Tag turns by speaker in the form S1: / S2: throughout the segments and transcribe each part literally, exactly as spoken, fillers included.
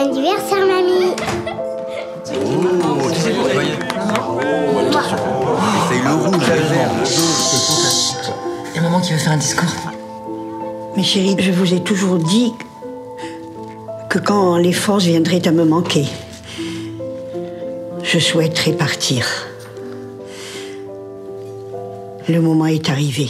S1: anniversaire, mamie.
S2: Oh, qui c'est que vous voyez? C'est le rouge, le vert.
S3: Il y a maman qui veut faire un discours.
S4: Mais chérie, je vous ai toujours dit que quand les forces viendraient à me manquer, je souhaiterais partir. Le moment est arrivé.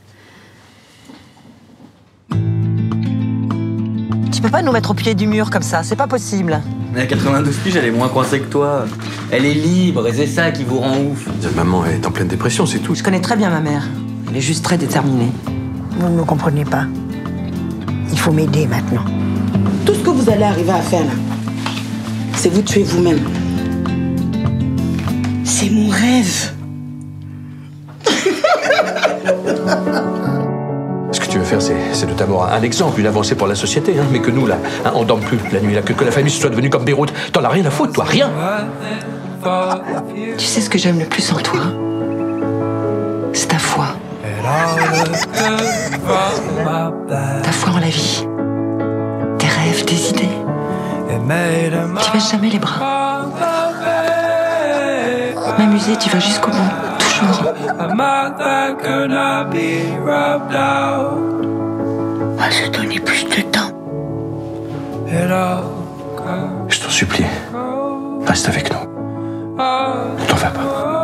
S3: Tu peux pas nous mettre au pied du mur comme ça, c'est pas possible.
S2: Mais à quatre-vingt-douze piges, elle est moins coincée que toi. Elle est libre et c'est ça qui vous rend ouf.
S5: Maman est en pleine dépression, c'est tout.
S3: Je connais très bien ma mère. Elle est juste très déterminée.
S4: Vous ne me comprenez pas. Il faut m'aider maintenant.
S6: Tout ce que vous allez arriver à faire là, c'est vous tuer vous-même. C'est mon rêve.
S5: Ce que tu veux faire, c'est de t'avoir un exemple, une avancée pour la société, hein, mais que nous, là, hein, on dorme plus la nuit, là, que, que la famille soit devenue comme Beyrouth. T'en as rien à foutre, toi, rien.
S3: Tu sais ce que j'aime le plus en toi? C'est ta foi. Ta foi en la vie. Tes rêves, tes idées. Tu baisses jamais les bras. M'amuser, tu vas jusqu'au bout. Toujours.
S4: On va se donner plus de temps.
S5: Je t'en supplie, reste avec nous. Ne t'en vas pas.